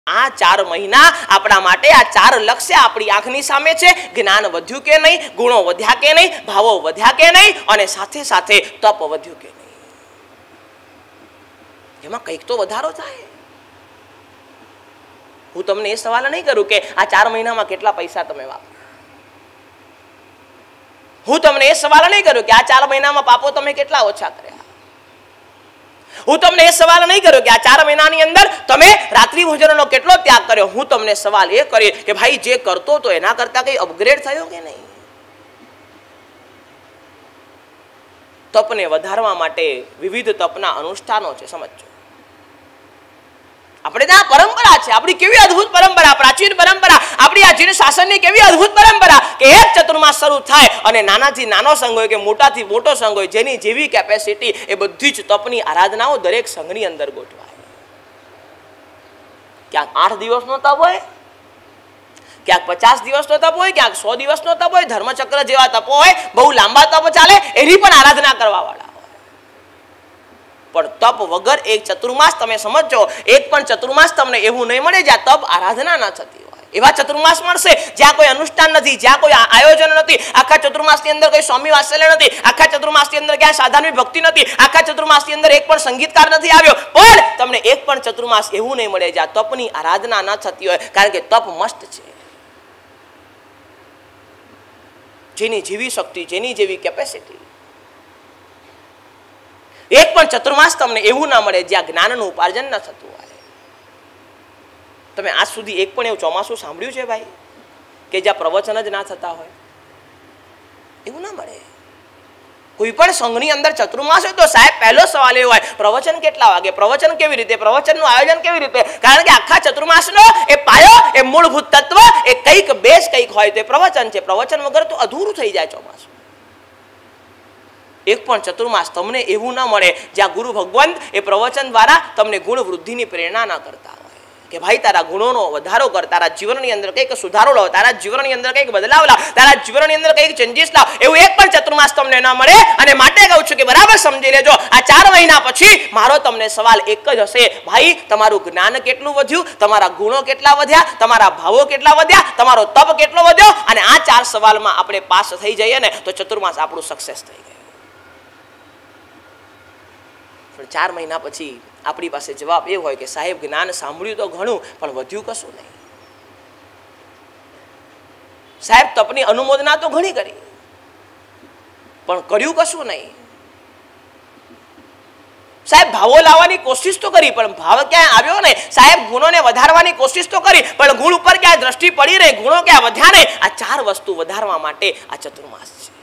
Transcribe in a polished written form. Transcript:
આ 4 મહિના આપણા માટે આ 4 લક્ષ્ય આપણી આંખની સામે છે। જ્ઞાન વધ્યું કે નહીં, ગુણો વધ્યા કે નહીં, ભાવો વધ્યા કે નહીં, અને સાથે સાથે તપ વધ્યું કે નહીં, એમાં કંઈક તો વધારો થાય। હું તમને એ સવાલ નહીં કરું કે આ 4 મહિનામાં કેટલા પૈસા તમે વાપર્યા, હું તમને એ સવાલ નહીં કરું કે આ 4 મહિનામાં પાપો તમે કેટલા ઓછા કર્યા, હું તમને એ સવાલ નહીં કર્યો કે આ 4 મહિનાની અંદર તમે રાત્રિ ભોજનનો કેટલો ત્યાગ કર્યો। હું તમને સવાલ એ કરી કે ભાઈ જે કરતો તો એના કરતા કઈ અપગ્રેડ થયો કે નહીં। તપને વધારવા માટે વિવિધ તપના અનુષ્ઠાનો છે, સમજો। આપણે ત્યાં પરંપરા છે, આપણી કેવી અદ્ભુત પરંપરા, પ્રાચીન પરંપરા, આપણી આ જીન શાસનની કેવી અદ્ભુત પરંપરા કે એક ચતુર્માસ શરૂ થાય અને નાનાથી નાનો સંઘ હોય કે મોટાથી મોટો સંઘ હોય, જેની જેવી કેપેસિટી એ બધી જ તપની આરાધનાઓ દરેક સંઘની અંદર ગોઠવાય। ક્યાંક 8 દિવસનો તપ હોય, ક્યાંક 50 દિવસનો તપ હોય, ક્યાંક 100 દિવસનો તપ હોય, ધર્મચક્ર જેવા તપો હોય, બહુ લાંબા તપ ચાલે, એની પણ આરાધના કરવા વાળા। પણ તપ વગર એક ચતુર્માસ તમે સમજો, એક પણ ચતુર્માસ તમને એવું નહીં મળે જ્યાં તપ આરાધના ન થતી હોય। એવા ચતુર્માસ મળશે જ્યાં કોઈ અનુષ્ઠાન નથી, જ્યાં કોઈ આયોજન નથી, આખા ચતુર્માસની અંદર કોઈ સ્વામી વાત્સલ્ય નથી, આખા ચતુર્માસની અંદર ક્યાંય સાધારણ ભક્તિ નથી, આખા ચતુર્માસની અંદર એક પણ સંગીતકાર નથી આવ્યો, પણ તમને એક પણ ચતુર્માસ એવું નહીં મળે જ્યાં તપની આરાધના ન થતી હોય। કારણ કે તપ મસ્ત છે, જેની જેવી શક્તિ, જેની જેવી કેપેસિટી। એક પણ ચતુર્માસ તમને એવું ના મળે જ્યાં જ્ઞાનનું ઉપાર્જન ન થતું હોય। તમે આજ સુધી એક પણ એવું ચોમાસું સાંભળ્યું છે ભાઈ કે જ્યાં પ્રવચન જ ના થતા હોય? એવું ના મળે। કોઈ પણ સંઘની અંદર ચતુર્માસ હોય તો સાહેબ પહેલો સવાલ એવો હોય, પ્રવચન કેટલા વાગે, પ્રવચન કેવી રીતે, પ્રવચનનું આયોજન કેવી રીતે? કારણ કે આખા ચતુર્માસનો એ પાયો, એ મૂળભૂત તત્વ, એ કંઈક બેઝ કંઈક હોય તો એ પ્રવચન છે। પ્રવચન વગર તો અધૂરું થઈ જાય ચોમાસું। એક પણ ચતુર્માસ તમને એવું ના મળે જ્યાં ગુરુ ભગવંત એ પ્રવચન દ્વારા તમને ગુણ વૃદ્ધિની પ્રેરણા ના કરતા હોય કે ભાઈ તારા ગુણોનો વધારો કર, તારા જીવનની અંદર કંઈક સુધારો લાવ, તારા જીવનની અંદર કંઈક બદલાવ લાવ, તારા જીવનની અંદર કંઈક ચેન્જીસ લાવ। એવું એક પણ ચતુર્માસ તમને ના મળે। અને માટે કહું છું કે બરાબર સમજી લેજો, આ 4 મહિના પછી મારો તમને સવાલ એક જ હશે, ભાઈ તમારું જ્ઞાન કેટલું વધ્યું, તમારા ગુણો કેટલા વધ્યા, તમારા ભાવો કેટલા વધ્યા, તમારો તપ કેટલો વધ્યો? અને આ 4 સવાલમાં આપણે પાસ થઈ જઈએ ને તો ચતુર્માસ આપણું સક્સેસ થઈ ગયું। 4 મહિના પછી આપણી પાસે જવાબ એ હોય કે સાહેબ જ્ઞાન સાંભળ્યું તો ઘણું પણ વધ્યું કશું નહીં, સાહેબ તપની અનુમોદના તો ઘણી કરી પણ કર્યું કશું નહીં, સાહેબ ભાવો લાવવાની કોશિશ તો કરી પણ ભાવ ક્યાંય આવ્યો નહીં, સાહેબ ગુણોને વધારવાની કોશિશ તો કરી પણ ગુણ ઉપર ક્યાંય દ્રષ્ટિ પડી નહીં, ગુણો ક્યાં વધ્યા નહીં। આ 4 વસ્તુ વધારવા માટે આ ચતુર્માસ છે।